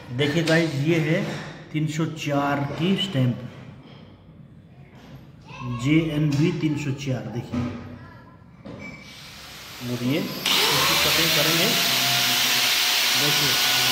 देखिए गाइस, ये है 304 की स्टैंप, JNB 304। देखिए, और ये इसकी कटिंग करेंगे। देखिए